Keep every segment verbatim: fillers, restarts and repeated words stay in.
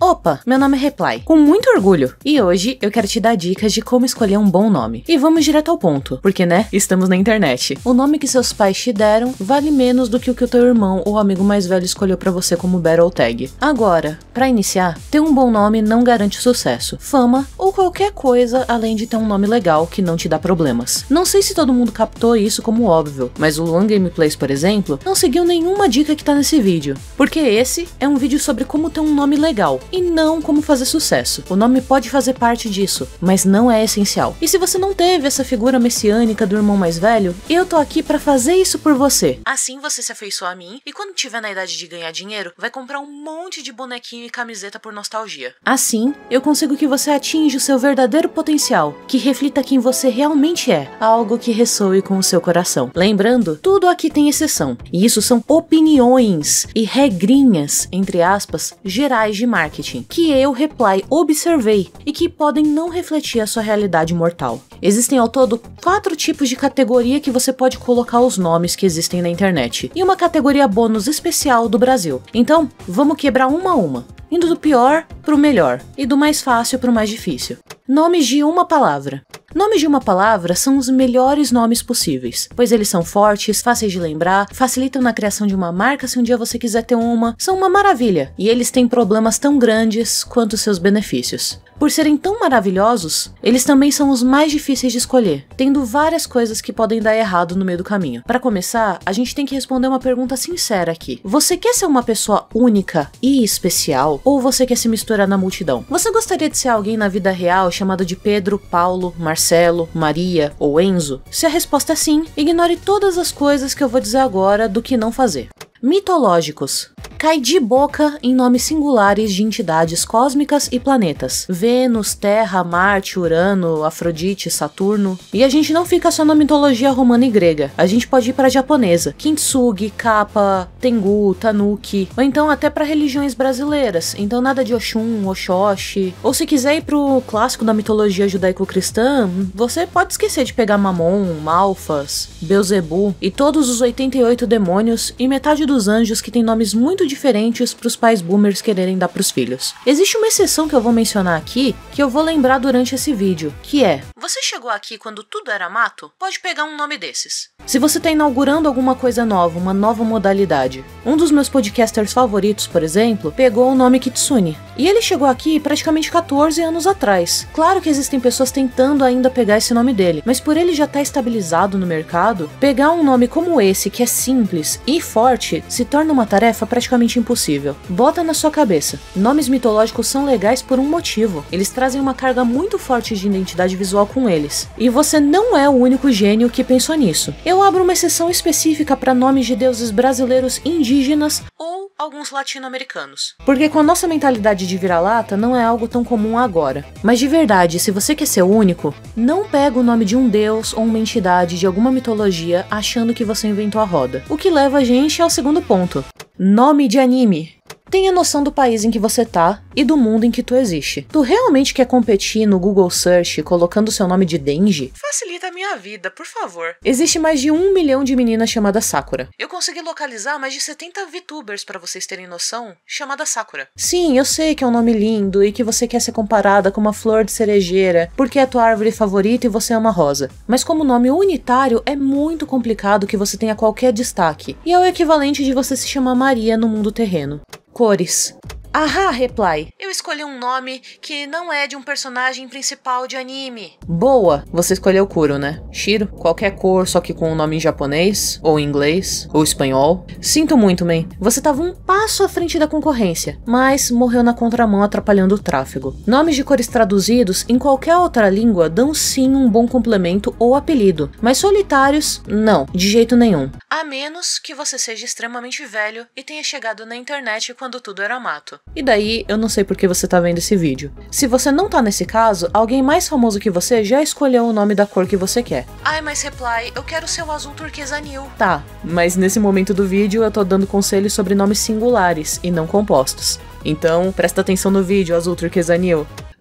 Opa, meu nome é Reply, com muito orgulho, e hoje eu quero te dar dicas de como escolher um bom nome. E vamos direto ao ponto, porque né, estamos na internet. O nome que seus pais te deram vale menos do que o que o teu irmão ou amigo mais velho escolheu pra você como battle tag. Agora, pra iniciar, ter um bom nome não garante sucesso, fama ou qualquer coisa além de ter um nome legal que não te dá problemas. Não sei se todo mundo captou isso como óbvio, mas o Luan Gameplays, por exemplo, não seguiu nenhuma dica que tá nesse vídeo, porque esse é um vídeo sobre como ter um nome legal, e não como fazer sucesso. O nome pode fazer parte disso, mas não é essencial. E se você não teve essa figura messiânica do irmão mais velho, eu tô aqui pra fazer isso por você. Assim você se afeiçoa a mim, e quando tiver na idade de ganhar dinheiro, vai comprar um monte de bonequinho e camiseta por nostalgia. Assim, eu consigo que você atinja o seu verdadeiro potencial, que reflita quem você realmente é, algo que ressoe com o seu coração. Lembrando, tudo aqui tem exceção, e isso são opiniões e regrinhas, entre aspas, gerais de marketing, que eu, Reply, observei e que podem não refletir a sua realidade mortal. Existem ao todo quatro tipos de categoria que você pode colocar os nomes que existem na internet, e uma categoria bônus especial do Brasil. Então, vamos quebrar uma a uma, indo do pior pro melhor, e do mais fácil pro mais difícil. Nomes de uma palavra. Nomes de uma palavra são os melhores nomes possíveis, pois eles são fortes, fáceis de lembrar, facilitam na criação de uma marca se um dia você quiser ter uma, são uma maravilha, e eles têm problemas tão grandes quanto seus benefícios. Por serem tão maravilhosos, eles também são os mais difíceis de escolher, tendo várias coisas que podem dar errado no meio do caminho. Para começar, a gente tem que responder uma pergunta sincera aqui. Você quer ser uma pessoa única e especial, ou você quer se misturar na multidão? Você gostaria de ser alguém na vida real chamado de Pedro, Paulo, Marcelo, Maria ou Enzo? Se a resposta é sim, ignore todas as coisas que eu vou dizer agora do que não fazer. Mitológicos. Cai de boca em nomes singulares de entidades cósmicas e planetas. Vênus, Terra, Marte, Urano, Afrodite, Saturno. E a gente não fica só na mitologia romana e grega. A gente pode ir para a japonesa. Kintsugi, Kappa, Tengu, Tanuki. Ou então até para religiões brasileiras. Então nada de Oxum, Oxóssi. Ou se quiser ir pro clássico da mitologia judaico-cristã, você pode esquecer de pegar Mamon, Malfas, Beelzebu e todos os oitenta e oito demônios e metade dos anjos que tem nomes muito diferentes para os pais boomers quererem dar pros filhos. Existe uma exceção que eu vou mencionar aqui, que eu vou lembrar durante esse vídeo, que é: você chegou aqui quando tudo era mato? Pode pegar um nome desses. Se você está inaugurando alguma coisa nova, uma nova modalidade. Um dos meus podcasters favoritos, por exemplo, pegou o nome Kitsune. E ele chegou aqui praticamente quatorze anos atrás. Claro que existem pessoas tentando ainda pegar esse nome dele, mas por ele já estar estabilizado no mercado, pegar um nome como esse, que é simples e forte, se torna uma tarefa praticamente impossível. Bota na sua cabeça, nomes mitológicos são legais por um motivo. Eles trazem uma carga muito forte de identidade visual com eles. E você não é o único gênio que pensou nisso. Eu abro uma exceção específica para nomes de deuses brasileiros indígenas ou alguns latino-americanos. Porque com a nossa mentalidade de vira-lata não é algo tão comum agora. Mas de verdade, se você quer ser único, não pega o nome de um deus ou uma entidade de alguma mitologia achando que você inventou a roda. O que leva a gente ao segundo ponto. Nome de anime. Tenha noção do país em que você tá e do mundo em que tu existe. Tu realmente quer competir no Google Search colocando seu nome de Denji? Facilita a minha vida, por favor. Existe mais de um milhão de meninas chamadas Sakura. Eu consegui localizar mais de setenta VTubers, pra vocês terem noção, chamada Sakura. Sim, eu sei que é um nome lindo e que você quer ser comparada com uma flor de cerejeira porque é a tua árvore favorita e você ama rosa. Mas como nome unitário, é muito complicado que você tenha qualquer destaque. E é o equivalente de você se chamar Maria no mundo terreno. Cores. Ahá, Reply. Eu escolhi um nome que não é de um personagem principal de anime. Boa, você escolheu Kuro, né? Shiro, qualquer cor, só que com um nome em japonês, ou inglês, ou espanhol. Sinto muito, man. Você tava um passo à frente da concorrência, mas morreu na contramão atrapalhando o tráfego. Nomes de cores traduzidos em qualquer outra língua dão sim um bom complemento ou apelido, mas solitários, não, de jeito nenhum. A menos que você seja extremamente velho e tenha chegado na internet quando tudo era mato. E daí, eu não sei por que você tá vendo esse vídeo. Se você não tá nesse caso, alguém mais famoso que você já escolheu o nome da cor que você quer. Ai, mas Reply, eu quero ser o azul turquesa Nil. Tá, mas nesse momento do vídeo eu tô dando conselhos sobre nomes singulares e não compostos. Então, presta atenção no vídeo, azul turquesa Nil.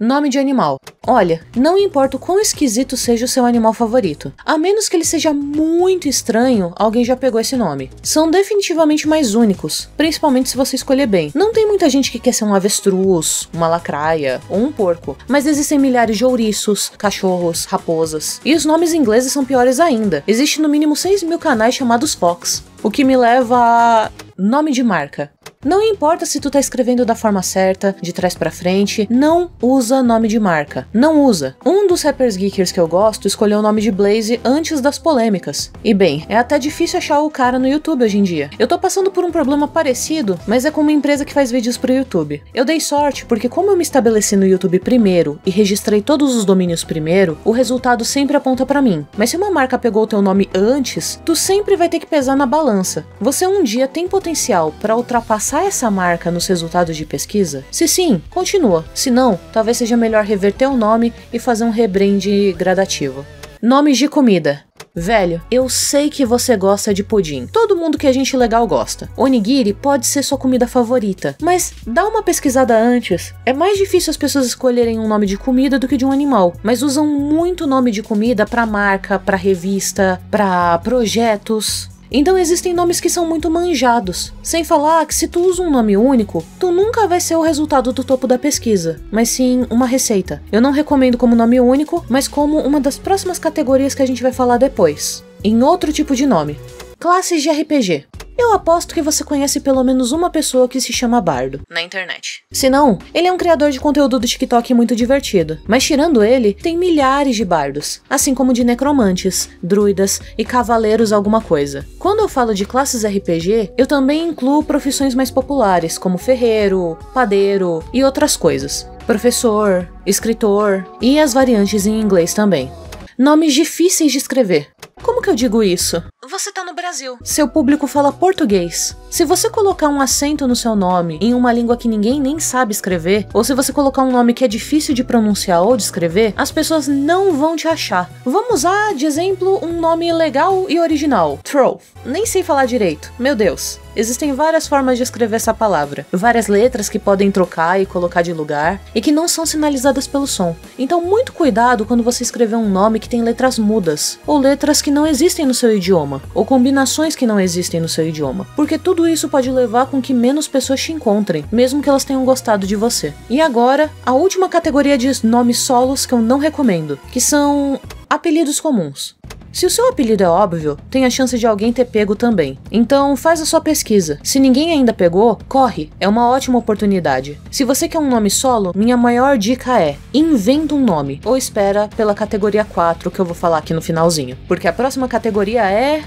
Nome de animal. Olha, não importa o quão esquisito seja o seu animal favorito, a menos que ele seja muito estranho, alguém já pegou esse nome. São definitivamente mais únicos, principalmente se você escolher bem. Não tem muita gente que quer ser um avestruz, uma lacraia ou um porco, mas existem milhares de ouriços, cachorros, raposas. E os nomes ingleses são piores ainda. Existe no mínimo seis mil canais chamados Fox, o que me leva a... nome de marca. Não importa se tu tá escrevendo da forma certa, de trás pra frente, não usa nome de marca. Não usa. Um dos rappers geekers que eu gosto escolheu o nome de Blaze antes das polêmicas. E bem, é até difícil achar o cara no YouTube hoje em dia. Eu tô passando por um problema parecido, mas é com uma empresa que faz vídeos pro YouTube. Eu dei sorte porque como eu me estabeleci no YouTube primeiro e registrei todos os domínios primeiro, o resultado sempre aponta pra mim. Mas se uma marca pegou o teu nome antes, tu sempre vai ter que pesar na balança. Você um dia tem potencial pra ultrapassar essa marca nos resultados de pesquisa? Se sim, continua. Se não, talvez seja melhor reverter o nome e fazer um rebrand gradativo. Nomes de comida. Velho, eu sei que você gosta de pudim. Todo mundo que é gente legal gosta. Onigiri pode ser sua comida favorita, mas dá uma pesquisada antes. É mais difícil as pessoas escolherem um nome de comida do que de um animal, mas usam muito nome de comida pra marca, pra revista, pra projetos. Então existem nomes que são muito manjados. Sem falar que se tu usa um nome único, tu nunca vai ser o resultado do topo da pesquisa, mas sim uma receita. Eu não recomendo como nome único, mas como uma das próximas categorias que a gente vai falar depois. Em outro tipo de nome. Classes de R P G. Eu aposto que você conhece pelo menos uma pessoa que se chama Bardo na internet. Se não, ele é um criador de conteúdo do TikTok muito divertido. Mas tirando ele, tem milhares de bardos, assim como de necromantes, druidas e cavaleiros alguma coisa. Quando eu falo de classes R P G, eu também incluo profissões mais populares, como ferreiro, padeiro e outras coisas. Professor, escritor e as variantes em inglês também. Nomes difíceis de escrever. Como que eu digo isso? Você tá no Brasil. Seu público fala português. Se você colocar um acento no seu nome em uma língua que ninguém nem sabe escrever, ou se você colocar um nome que é difícil de pronunciar ou de escrever, as pessoas não vão te achar. Vamos usar, de exemplo, um nome legal e original. Troll. Nem sei falar direito. Meu Deus. Existem várias formas de escrever essa palavra, várias letras que podem trocar e colocar de lugar, e que não são sinalizadas pelo som. Então muito cuidado quando você escrever um nome que tem letras mudas, ou letras que não existem no seu idioma, ou combinações que não existem no seu idioma, porque tudo isso pode levar com que menos pessoas te encontrem, mesmo que elas tenham gostado de você. E agora, a última categoria de nomes solos que eu não recomendo, que são apelidos comuns. Se o seu apelido é óbvio, tem a chance de alguém ter pego também. Então faz a sua pesquisa. Se ninguém ainda pegou, corre, é uma ótima oportunidade. Se você quer um nome solo, minha maior dica é: inventa um nome, ou espera pela categoria quatro que eu vou falar aqui no finalzinho. Porque a próxima categoria é...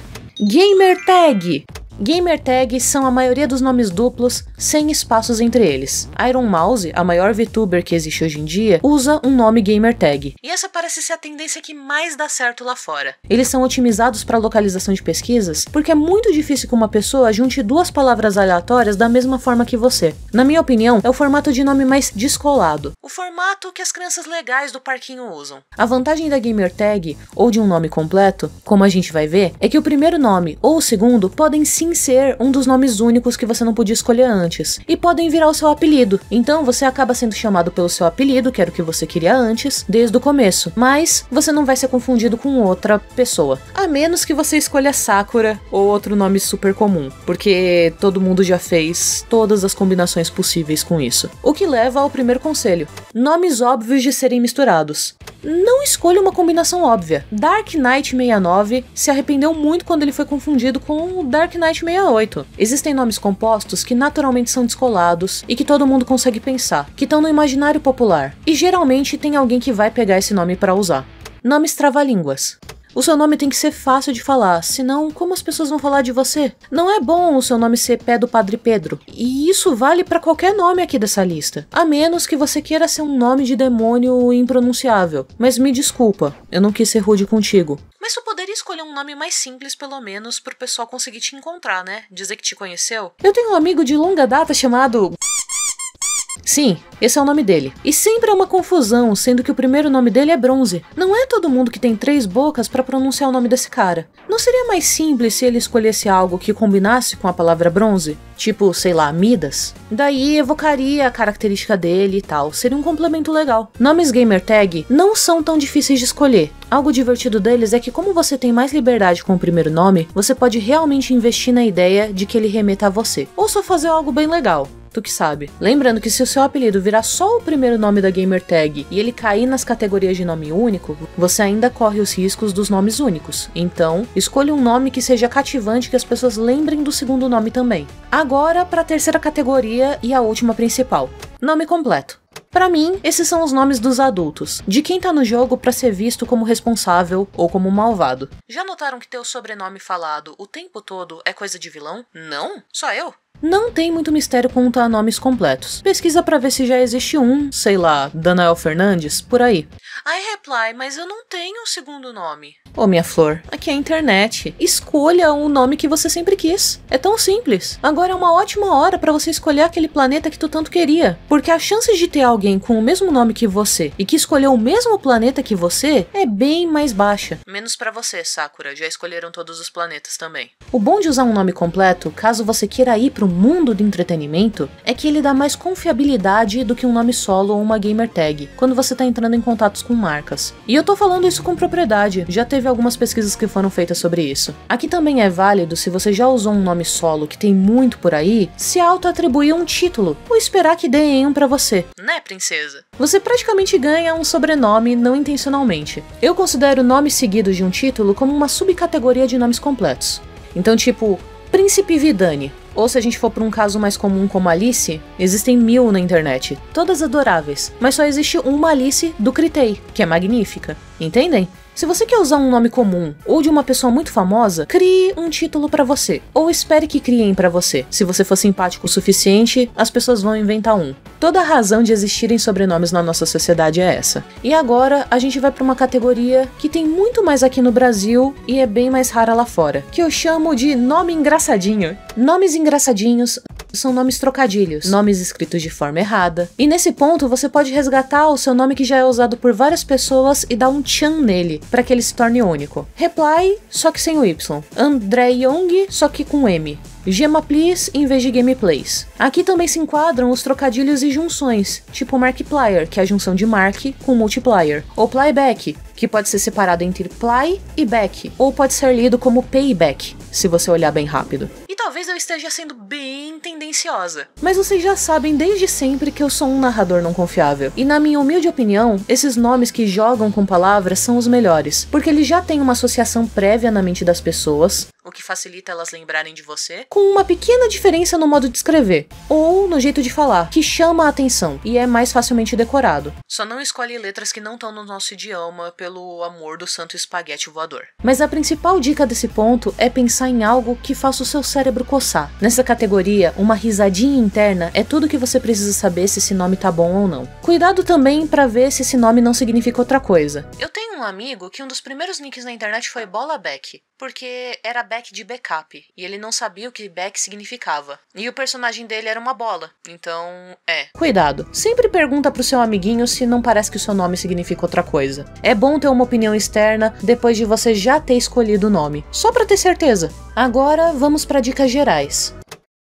Gamertag! Gamertags são a maioria dos nomes duplos, sem espaços entre eles. Iron Mouse, a maior VTuber que existe hoje em dia, usa um nome gamertag. E essa parece ser a tendência que mais dá certo lá fora. Eles são otimizados para localização de pesquisas, porque é muito difícil que uma pessoa junte duas palavras aleatórias da mesma forma que você. Na minha opinião, é o formato de nome mais descolado. O formato que as crianças legais do parquinho usam. A vantagem da gamertag, ou de um nome completo, como a gente vai ver, é que o primeiro nome ou o segundo podem sim ser um dos nomes únicos que você não podia escolher antes, e podem virar o seu apelido. Então você acaba sendo chamado pelo seu apelido, que era o que você queria antes, desde o começo, mas você não vai ser confundido com outra pessoa, a menos que você escolha Sakura ou outro nome super comum, porque todo mundo já fez todas as combinações possíveis com isso. O que leva ao primeiro conselho: nomes óbvios de serem misturados. Não escolha uma combinação óbvia. Dark Knight sessenta e nove se arrependeu muito quando ele foi confundido com o Dark Knight sessenta e oito. Existem nomes compostos que naturalmente são descolados e que todo mundo consegue pensar, que estão no imaginário popular. E geralmente tem alguém que vai pegar esse nome para usar. Nomes trava-línguas. O seu nome tem que ser fácil de falar, senão como as pessoas vão falar de você? Não é bom o seu nome ser Pé do Padre Pedro. E isso vale pra qualquer nome aqui dessa lista. A menos que você queira ser um nome de demônio impronunciável. Mas me desculpa, eu não quis ser rude contigo. Mas tu poderia escolher um nome mais simples, pelo menos, pro pessoal conseguir te encontrar, né? Dizer que te conheceu. Eu tenho um amigo de longa data chamado... Sim, esse é o nome dele. E sempre é uma confusão, sendo que o primeiro nome dele é Bronze. Não é todo mundo que tem três bocas pra pronunciar o nome desse cara. Não seria mais simples se ele escolhesse algo que combinasse com a palavra bronze? Tipo, sei lá, Midas? Daí evocaria a característica dele e tal, seria um complemento legal. Nomes gamertag não são tão difíceis de escolher. Algo divertido deles é que como você tem mais liberdade com o primeiro nome, você pode realmente investir na ideia de que ele remeta a você. Ou só fazer algo bem legal. Tu que sabe. Lembrando que se o seu apelido virar só o primeiro nome da gamertag e ele cair nas categorias de nome único, você ainda corre os riscos dos nomes únicos. Então, escolha um nome que seja cativante, que as pessoas lembrem do segundo nome também. Agora, para a terceira categoria e a última principal. Nome completo. Pra mim, esses são os nomes dos adultos, de quem tá no jogo pra ser visto como responsável ou como malvado. Já notaram que ter o sobrenome falado o tempo todo é coisa de vilão? Não? Só eu? Não tem muito mistério quanto a nomes completos. Pesquisa pra ver se já existe um, sei lá, Danael Fernandes, por aí. Ai, Reply, mas eu não tenho um segundo nome. Ô, minha flor, aqui é a internet. Escolha o nome que você sempre quis. É tão simples. Agora é uma ótima hora pra você escolher aquele planeta que tu tanto queria. Porque a chance de ter alguém com o mesmo nome que você e que escolheu o mesmo planeta que você é bem mais baixa. Menos pra você, Sakura. Já escolheram todos os planetas também. O bom de usar um nome completo, caso você queira ir pro mundo do entretenimento, é que ele dá mais confiabilidade do que um nome solo ou uma gamer tag, quando você tá entrando em contatos com marcas. E eu tô falando isso com propriedade, já teve algumas pesquisas que foram feitas sobre isso. Aqui também é válido, se você já usou um nome solo que tem muito por aí, se auto-atribuir um título, ou esperar que deem um pra você. Né, princesa? Você praticamente ganha um sobrenome não intencionalmente. Eu considero nomes seguidos de um título como uma subcategoria de nomes completos. Então, tipo, Príncipe Vidani. Ou se a gente for para um caso mais comum como Alice, existem mil na internet, todas adoráveis, mas só existe uma Alice do Critei, que é magnífica, entendem? Se você quer usar um nome comum ou de uma pessoa muito famosa, crie um título pra você, ou espere que criem pra você. Se você for simpático o suficiente, as pessoas vão inventar um. Toda a razão de existirem sobrenomes na nossa sociedade é essa. E agora a gente vai pra uma categoria que tem muito mais aqui no Brasil e é bem mais rara lá fora, que eu chamo de nome engraçadinho. Nomes engraçadinhos são nomes trocadilhos, nomes escritos de forma errada. E nesse ponto você pode resgatar o seu nome que já é usado por várias pessoas e dar um tchan nele, para que ele se torne único. Reply, só que sem o Y. André Young, só que com M. Gema Please em vez de Gameplays. Aqui também se enquadram os trocadilhos e junções, tipo Markiplier, que é a junção de Mark com Multiplier, ou Playback, que pode ser separado entre Play e Back, ou pode ser lido como Payback, se você olhar bem rápido. E talvez eu esteja sendo bem tendenciosa. Mas vocês já sabem desde sempre que eu sou um narrador não confiável. E na minha humilde opinião, esses nomes que jogam com palavras são os melhores, porque eles já têm uma associação prévia na mente das pessoas, o que facilita elas lembrarem de você, com uma pequena diferença no modo de escrever, ou no jeito de falar, que chama a atenção e é mais facilmente decorado. Só não escolhe letras que não estão no nosso idioma pelo amor do santo espaguete voador. Mas a principal dica desse ponto é pensar em algo que faça o seu cérebro coçar. Nessa categoria, uma risadinha interna é tudo que você precisa saber se esse nome tá bom ou não. Cuidado também pra ver se esse nome não significa outra coisa. Eu tenho um amigo que um dos primeiros nicks na internet foi Bola Beck, porque era back de backup, e ele não sabia o que back significava. E o personagem dele era uma bola, então é. Cuidado, sempre pergunta pro seu amiguinho se não parece que o seu nome significa outra coisa. É bom ter uma opinião externa depois de você já ter escolhido o nome, só pra ter certeza. Agora vamos pra dicas gerais.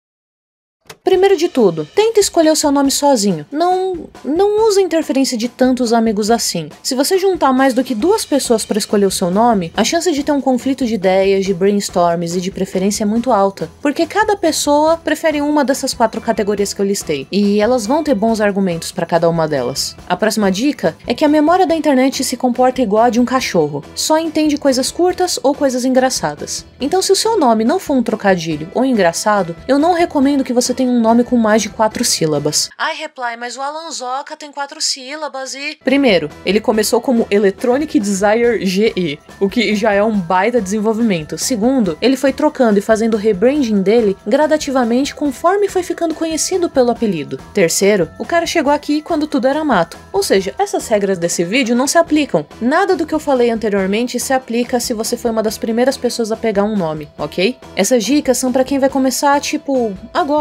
Primeiro de tudo, tenta escolher o seu nome sozinho. Não, não use a interferência de tantos amigos assim. Se você juntar mais do que duas pessoas para escolher o seu nome, a chance de ter um conflito de ideias, de brainstorms e de preferência é muito alta, porque cada pessoa prefere uma dessas quatro categorias que eu listei, e elas vão ter bons argumentos para cada uma delas. A próxima dica é que a memória da internet se comporta igual a de um cachorro, só entende coisas curtas ou coisas engraçadas. Então, se o seu nome não for um trocadilho ou engraçado, eu não recomendo que você tenha um nome com mais de quatro sílabas. Ai, Reply, mas o Alanzoca tem quatro sílabas e... Primeiro, ele começou como Electronic Desire G E, o que já é um baita desenvolvimento. Segundo, ele foi trocando e fazendo o rebranding dele gradativamente conforme foi ficando conhecido pelo apelido. Terceiro, o cara chegou aqui quando tudo era mato. Ou seja, essas regras desse vídeo não se aplicam. Nada do que eu falei anteriormente se aplica se você foi uma das primeiras pessoas a pegar um nome, ok? Essas dicas são pra quem vai começar, tipo, agora,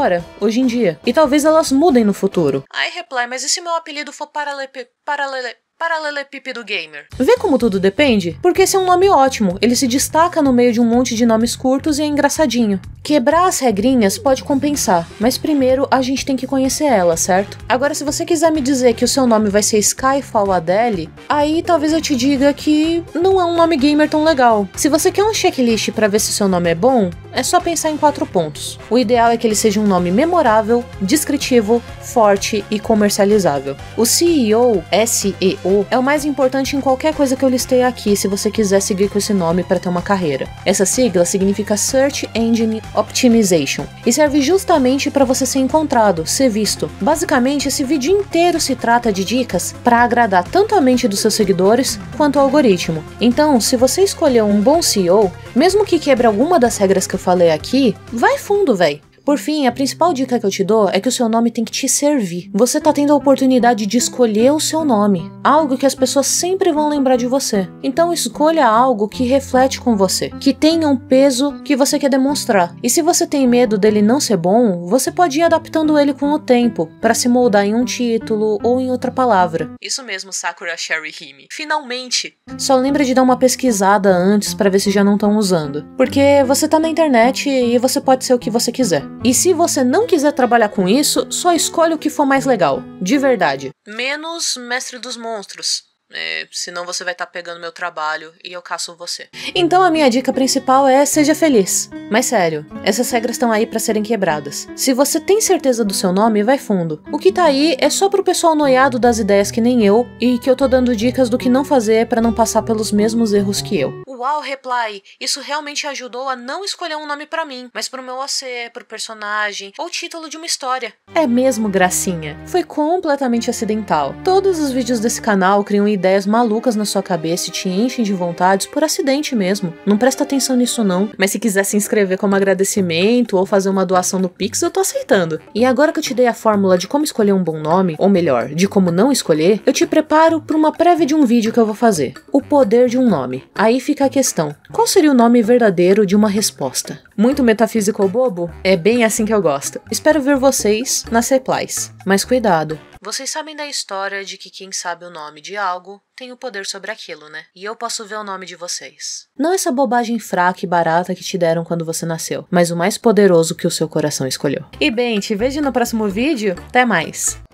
hoje em dia. E talvez elas mudem no futuro. Ai, Reply, mas e se meu apelido for paralepe... paralele... Paralelepípedo Gamer? Vê como tudo depende? Porque esse é um nome ótimo, ele se destaca no meio de um monte de nomes curtos e é engraçadinho. Quebrar as regrinhas pode compensar, mas primeiro a gente tem que conhecer ela, certo? Agora, se você quiser me dizer que o seu nome vai ser Skyfall Adele, aí talvez eu te diga que não é um nome gamer tão legal. Se você quer um checklist pra ver se o seu nome é bom, é só pensar em quatro pontos. O ideal é que ele seja um nome memorável, descritivo, forte e comercializável. O S E O, S E O, é o mais importante em qualquer coisa que eu listei aqui se você quiser seguir com esse nome para ter uma carreira. Essa sigla significa Search Engine Optimization e serve justamente para você ser encontrado, ser visto. Basicamente, esse vídeo inteiro se trata de dicas para agradar tanto a mente dos seus seguidores quanto o algoritmo. Então, se você escolher um bom S E O, mesmo que quebre alguma das regras que eu falei aqui, vai fundo, véi. Por fim, a principal dica que eu te dou é que o seu nome tem que te servir. Você tá tendo a oportunidade de escolher o seu nome, algo que as pessoas sempre vão lembrar de você. Então escolha algo que reflete com você, que tenha um peso que você quer demonstrar. E se você tem medo dele não ser bom, você pode ir adaptando ele com o tempo, para se moldar em um título ou em outra palavra. Isso mesmo, Sakura Cherry Hime. Finalmente! Só lembra de dar uma pesquisada antes para ver se já não estão usando. Porque você tá na internet e você pode ser o que você quiser. E se você não quiser trabalhar com isso, só escolhe o que for mais legal, de verdade. Menos Mestre dos Monstros. É, senão você vai estar tá pegando meu trabalho e eu caço você. Então a minha dica principal é seja feliz. Mas sério, essas regras estão aí para serem quebradas. Se você tem certeza do seu nome, vai fundo. O que tá aí é só pro pessoal noiado das ideias que nem eu e que eu tô dando dicas do que não fazer para não passar pelos mesmos erros que eu. Uau, Reply, isso realmente ajudou a não escolher um nome para mim, mas pro meu A C, pro personagem ou título de uma história. É mesmo, gracinha. Foi completamente acidental. Todos os vídeos desse canal criam ideias malucas na sua cabeça e te enchem de vontades por acidente mesmo. Não presta atenção nisso não, mas se quiser se inscrever como agradecimento ou fazer uma doação no Pix, eu tô aceitando. E agora que eu te dei a fórmula de como escolher um bom nome, ou melhor, de como não escolher, eu te preparo para uma prévia de um vídeo que eu vou fazer. O poder de um nome. Aí fica a questão, qual seria o nome verdadeiro de uma resposta? Muito metafísico ou bobo? É bem assim que eu gosto. Espero ver vocês nas replies. Mas cuidado. Vocês sabem da história de que quem sabe o nome de algo tem o poder sobre aquilo, né? E eu posso ver o nome de vocês. Não essa bobagem fraca e barata que te deram quando você nasceu, mas o mais poderoso que o seu coração escolheu. E bem, te vejo no próximo vídeo. Até mais!